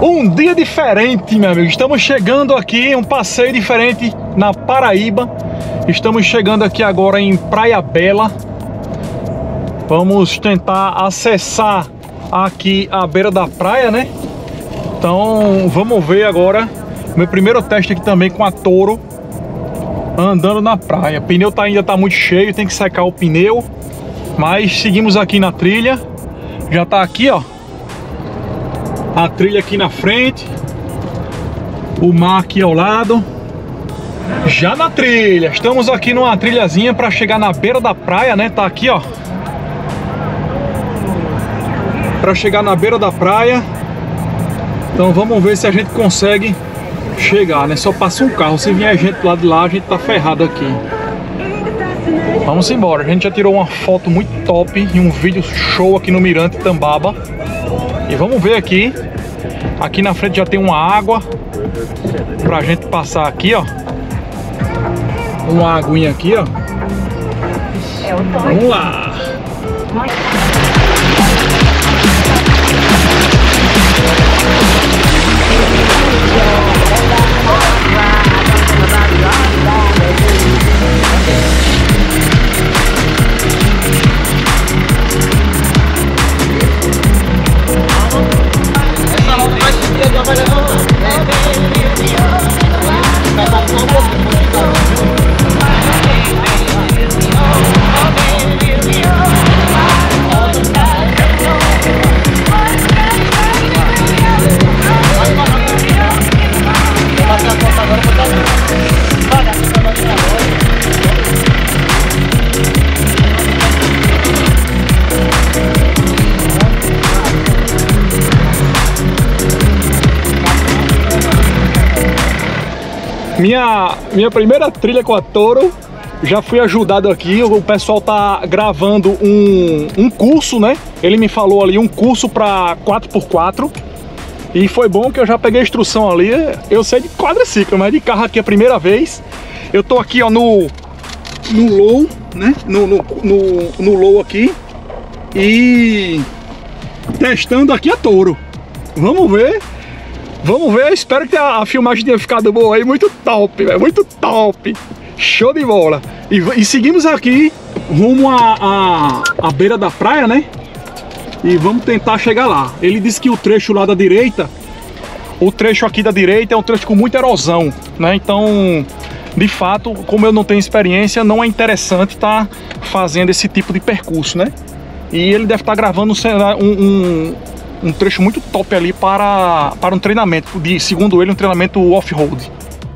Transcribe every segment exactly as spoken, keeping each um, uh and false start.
Um dia diferente, meu amigo. Estamos chegando aqui, um passeio diferente na Paraíba. Estamos chegando aqui agora em Praia Bela. Vamos tentar acessar aqui a beira da praia, né? Então vamos ver agora. Meu primeiro teste aqui também com a Toro, andando na praia. O pneu tá, ainda tá muito cheio, tem que secar o pneu. Mas seguimos aqui na trilha. Já tá aqui, ó, a trilha aqui na frente, o mar aqui ao lado. Já na trilha, estamos aqui numa trilhazinha para chegar na beira da praia, né? Tá aqui, ó, para chegar na beira da praia. Então vamos ver se a gente consegue chegar, né? Só passa um carro, se vier gente do lado de lá, a gente tá ferrado aqui. Vamos embora. A gente já tirou uma foto muito top e um vídeo show aqui no Mirante Tambaba. E vamos ver aqui. Aqui na frente já tem uma água pra gente passar aqui, ó. Uma aguinha aqui, ó. Vamos lá. Minha, minha primeira trilha com a Toro, já fui ajudado aqui. O pessoal tá gravando um, um curso, né? Ele me falou ali um curso para quatro por quatro. E foi bom que eu já peguei a instrução ali. Eu sei de quadriciclo, mas de carro aqui é a primeira vez. Eu tô aqui, ó, no, no low, né? No, no, no, no low aqui. E testando aqui a Toro. Vamos ver. Vamos ver, espero que a, a filmagem tenha ficado boa aí, muito top, véio, muito top, show de bola. E, e seguimos aqui, rumo à a, a, a beira da praia, né? E vamos tentar chegar lá. Ele disse que o trecho lá da direita, o trecho aqui da direita é um trecho com muita erosão, né? Então, de fato, como eu não tenho experiência, não é interessante estar fazendo esse tipo de percurso, né? E ele deve estar gravando um... um um trecho muito top ali para, para um treinamento, de, segundo ele, um treinamento off-road.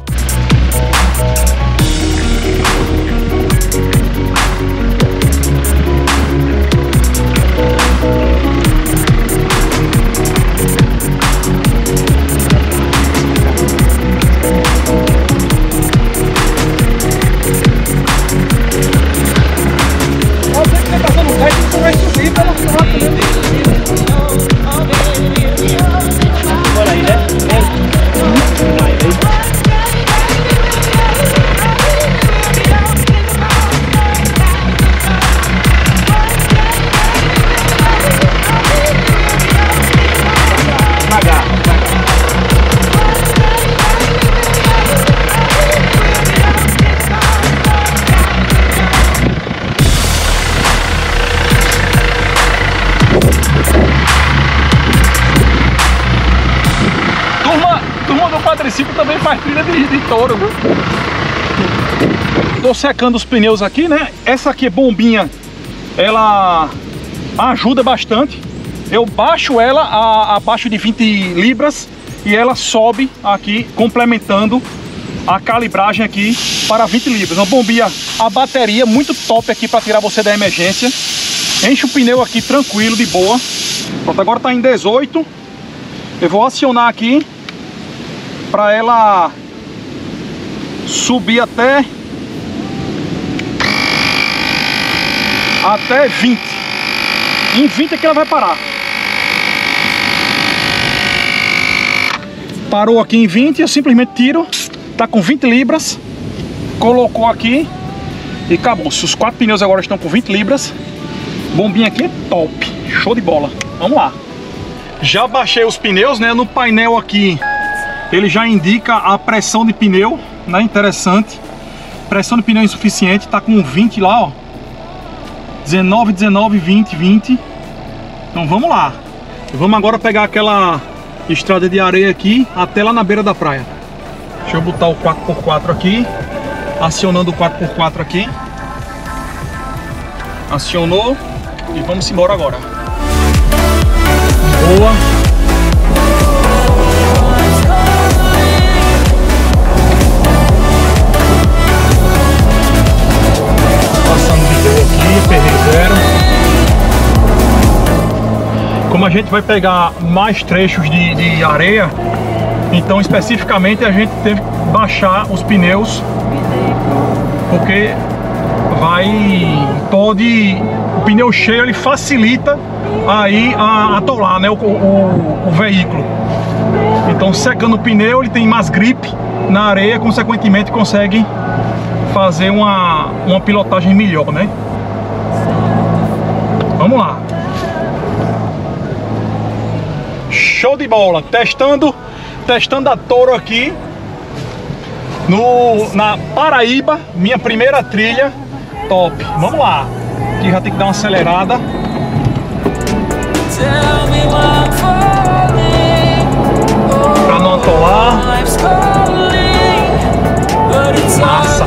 Quadriciclo também faz trilha de, de Toro, viu? Tô secando os pneus aqui, né? Essa aqui é bombinha, ela ajuda bastante. Eu baixo ela a, abaixo de vinte libras e ela sobe aqui, complementando a calibragem aqui para vinte libras. Uma bombinha, a bateria muito top aqui para tirar você da emergência. Enche o pneu aqui tranquilo, de boa. Pronto, agora tá em dezoito. Eu vou acionar aqui para ela subir até até vinte. Em vinte é que ela vai parar. Parou aqui em vinte, eu simplesmente tiro. Tá com vinte libras. Colocou aqui e acabou. Os quatro pneus agora estão com vinte libras. Bombinha aqui é top, show de bola. Vamos lá. Já baixei os pneus, né? No painel aqui ele já indica a pressão de pneu, né? Interessante. Pressão de pneu insuficiente, tá com vinte lá, ó. dezenove, dezenove, vinte, vinte. Então vamos lá. Vamos agora pegar aquela estrada de areia aqui até lá na beira da praia. Deixa eu botar o quatro por quatro aqui. Acionando o quatro por quatro aqui. Acionou. E vamos embora agora. Boa. Passando de boa aqui, perrei zero. Como a gente vai pegar mais trechos de, de areia, então especificamente a gente teve que baixar os pneus, porque vai, pode, o pneu cheio ele facilita aí a atolar, né, o, o, o veículo. Então secando o pneu ele tem mais grip na areia, consequentemente consegue fazer uma, uma pilotagem melhor, né? Vamos lá. Show de bola, testando, testando a Toro aqui no, na Paraíba, minha primeira trilha, top. Vamos lá, aqui já tem que dar uma acelerada. Pra não atolar. Massa.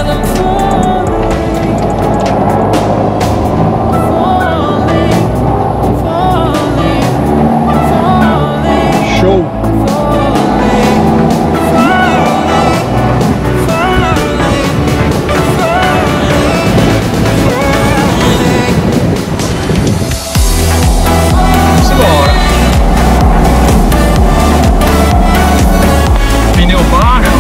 Show. Vamos embora. Pneu baixo.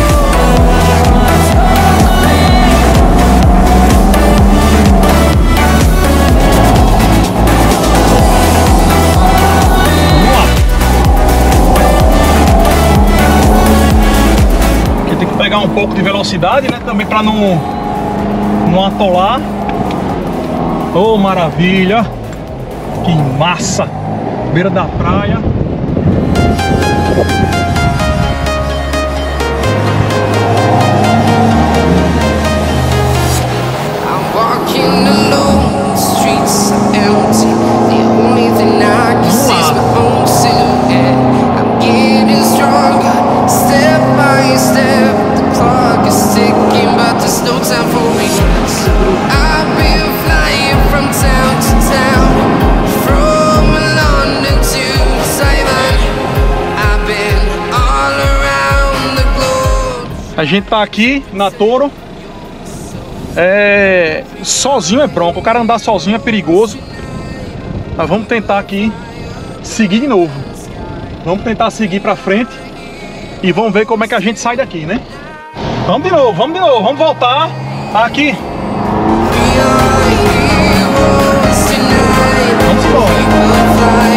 Pegar um pouco de velocidade, né? Também para não, não atolar. Oh, maravilha! Que massa! Beira da praia. I'm walking alone, the streets are empty. The only thing I can see is my own silhouette. I'm getting stronger, step by step. Clock is ticking, but there's no time for regrets. I've been flying from town to town, from London to Taiwan. I've been all around the globe. A gente tá aqui na Toro. É... sozinho é bronco, o cara andar sozinho é perigoso. Mas vamos tentar aqui seguir de novo. Vamos tentar seguir pra frente e vamos ver como é que a gente sai daqui, né? Vamos de novo, vamos de novo, vamos voltar aqui. Vamos embora.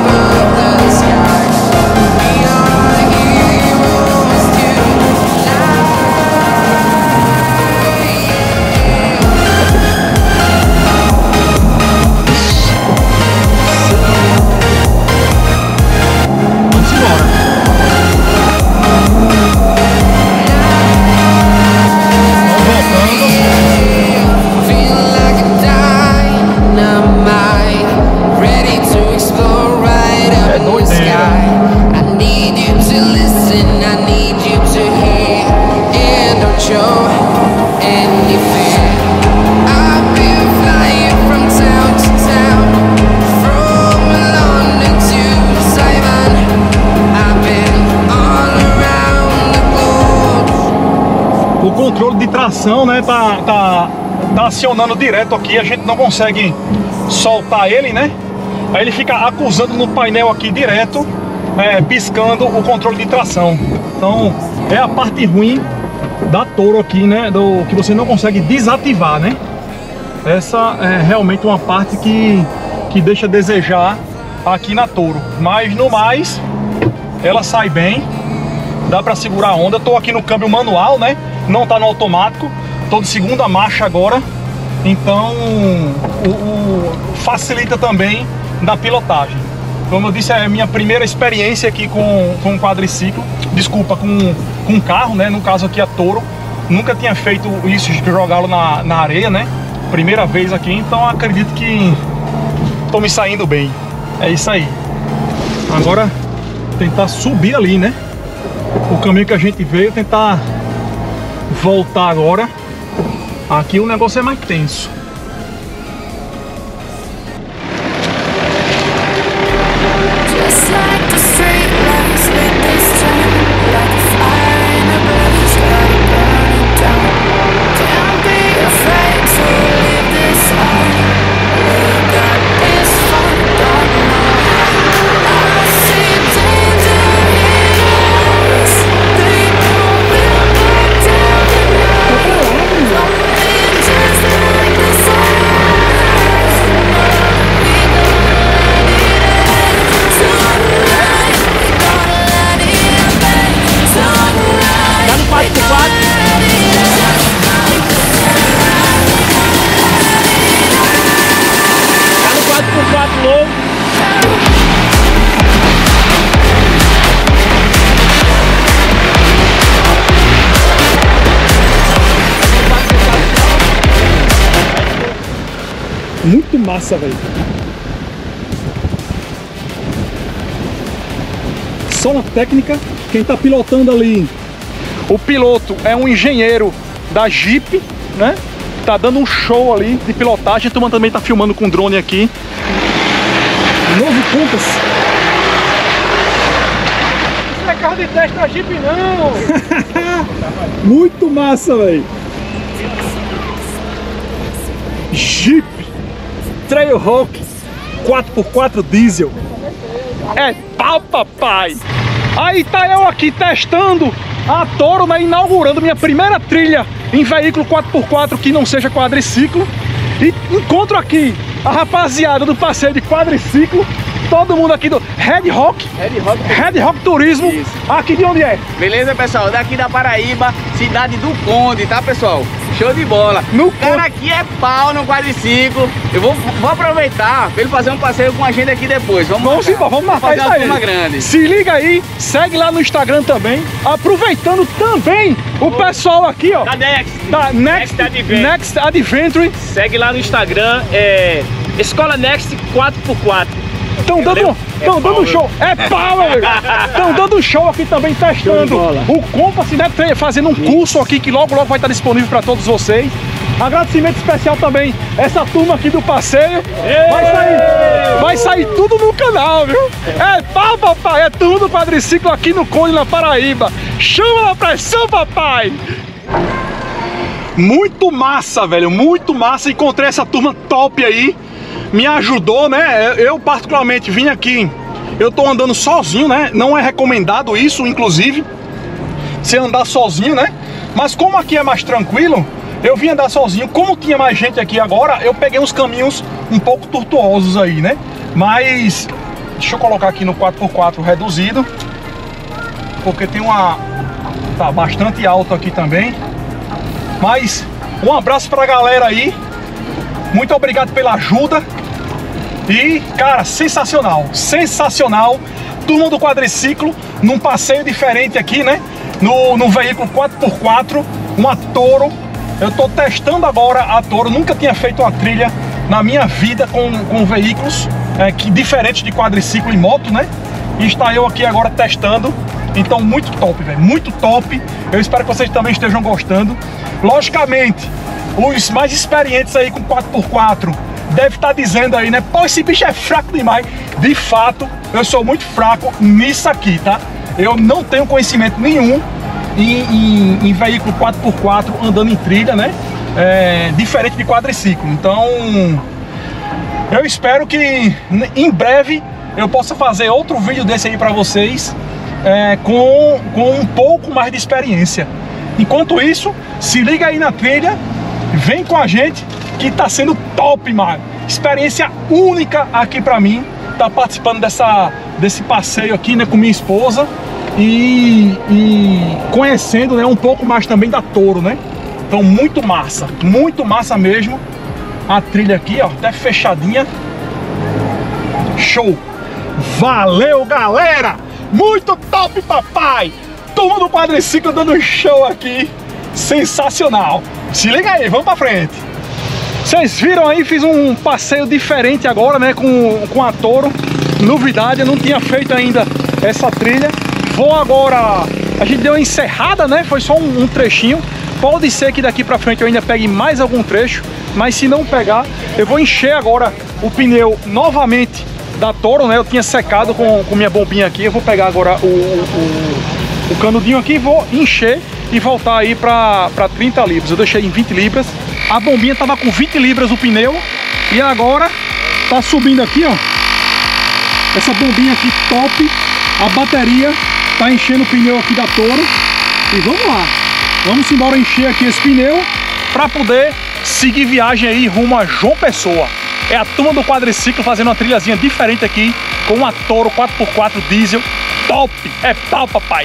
O controle de tração, né, tá, tá, tá acionando direto aqui, a gente não consegue soltar ele, né? Aí ele fica acusando no painel aqui direto, é, piscando o controle de tração. Então é a parte ruim da Toro aqui, né, do, que você não consegue desativar, né? Essa é realmente uma parte que, que deixa a desejar aqui na Toro. Mas no mais, ela sai bem, dá pra segurar a onda. Eu tô aqui no câmbio manual, né? Não tá no automático, tô de segunda marcha agora, então o, o, facilita também na pilotagem. Como eu disse, é a minha primeira experiência aqui com, com quadriciclo. Desculpa, com, com carro, né? No caso aqui a Toro. Nunca tinha feito isso, de jogá-lo na, na areia, né? Primeira vez aqui, então acredito que tô me saindo bem. É isso aí. Agora, tentar subir ali, né? O caminho que a gente veio, tentar voltar agora. Aqui o negócio é mais tenso. Muito massa, velho. Só na técnica, quem tá pilotando ali, o piloto é um engenheiro da Jeep, né? Tá dando um show ali de pilotagem. A turma também tá filmando com drone aqui. Novo Compass. Isso não é carro de teste da Jeep, não. Muito massa, velho. Jeep Trailhawk quatro por quatro diesel. É pau, papai. Aí tá eu aqui testando a Toro, né, inaugurando minha primeira trilha em veículo quatro por quatro que não seja quadriciclo. E encontro aqui a rapaziada do passeio de quadriciclo. Todo mundo aqui do Red Rock, Red Rock, Red Rock Turismo. Isso. Aqui de onde é? Beleza, pessoal? Daqui da Paraíba, cidade do Conde, tá, pessoal? Show de bola. No o cara aqui é pau no quadriciclo. Eu vou, vou aproveitar pra ele fazer um passeio com a gente aqui depois. Vamos, vamos embora, vamos marcar isso aí. Uma grande. Se liga aí, segue lá no Instagram também. Aproveitando também o oh. pessoal aqui, ó. Da Next. Da Next, Next Adventure. Next Adventure. Segue lá no Instagram, é Escola Next quatro por quatro. Estão dando, é tão dando show, é pau, meu amigo. Estão dando show aqui também, testando o Compass, né, fazendo um curso aqui que logo logo vai estar disponível para todos vocês. Agradecimento especial também essa turma aqui do passeio. Vai sair, vai sair tudo no canal, viu? É pau, papai, é tudo quadriciclo aqui no Conde, na Paraíba. Chama na pressão, papai. Muito massa, velho, muito massa. Encontrei essa turma top aí. Me ajudou, né? Eu particularmente vim aqui, eu tô andando sozinho, né? Não é recomendado isso, inclusive, você andar sozinho, né? Mas como aqui é mais tranquilo, eu vim andar sozinho. Como tinha mais gente aqui agora, eu peguei uns caminhos um pouco tortuosos aí, né? Mas deixa eu colocar aqui no quatro por quatro reduzido, porque tem uma... tá bastante alto aqui também. Mas um abraço pra galera aí. Muito obrigado pela ajuda. E, cara, sensacional, sensacional. Turma do quadriciclo, num passeio diferente aqui, né? No, no veículo quatro por quatro, uma Toro. Eu tô testando agora a Toro. Nunca tinha feito uma trilha na minha vida com, com veículos é, que, diferentes de quadriciclo e moto, né? E está eu aqui agora testando. Então, muito top, velho, muito top. Eu espero que vocês também estejam gostando. Logicamente, os mais experientes aí com quatro por quatro deve estar dizendo aí, né? Pô, esse bicho é fraco demais. De fato, eu sou muito fraco nisso aqui, tá? Eu não tenho conhecimento nenhum em, em, em veículo quatro por quatro andando em trilha, né? É, diferente de quadriciclo. Então, eu espero que em breve eu possa fazer outro vídeo desse aí pra vocês, é, com, com um pouco mais de experiência. Enquanto isso, se liga aí na trilha, vem com a gente, que tá sendo top, mano. Experiência única aqui pra mim, tá participando dessa, desse passeio aqui, né, com minha esposa e, e conhecendo, né, um pouco mais também da Toro, né. Então, muito massa, muito massa mesmo. A trilha aqui, ó, até fechadinha. Show! Valeu, galera! Muito top, papai! Turma do quadriciclo dando show aqui. Sensacional! Se liga aí, vamos pra frente! Vocês viram aí, fiz um passeio diferente agora, né, com, com a Toro. Novidade, eu não tinha feito ainda essa trilha. Vou agora... A gente deu uma encerrada, né, foi só um, um trechinho. Pode ser que daqui pra frente eu ainda pegue mais algum trecho, mas se não pegar, eu vou encher agora o pneu novamente da Toro, né? Eu tinha secado com, com minha bombinha aqui. Eu vou pegar agora o, o, o canudinho aqui, vou encher e voltar aí pra, pra trinta libras. Eu deixei em vinte libras. A bombinha tava com vinte libras o pneu e agora tá subindo aqui, ó. Essa bombinha aqui top. A bateria tá enchendo o pneu aqui da Toro. E vamos lá. Vamos embora encher aqui esse pneu para poder seguir viagem aí rumo a João Pessoa. É a turma do quadriciclo fazendo uma trilhazinha diferente aqui com uma Toro quatro por quatro diesel. Top! É pau, papai!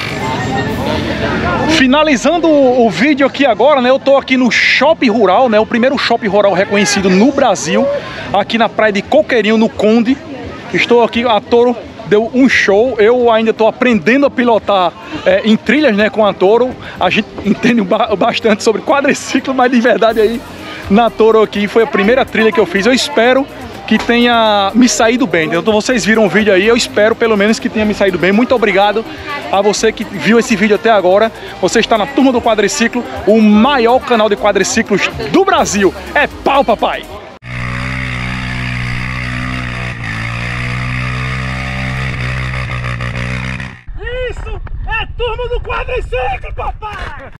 Finalizando o vídeo aqui agora, né? Eu tô aqui no Shopping Rural, né? O primeiro shopping rural reconhecido no Brasil, aqui na praia de Coqueirinho, no Conde. Estou aqui, a Toro deu um show. Eu ainda estou aprendendo a pilotar é, em trilhas, né, com a Toro. A gente entende bastante sobre quadriciclo, mas de verdade aí na Toro aqui foi a primeira trilha que eu fiz. Eu espero que tenha me saído bem. Então vocês viram o vídeo aí, eu espero pelo menos que tenha me saído bem. Muito obrigado a você que viu esse vídeo até agora. Você está na Turma do Quadriciclo, o maior canal de quadriciclos do Brasil. É pau, papai! Isso é Turma do Quadriciclo, papai!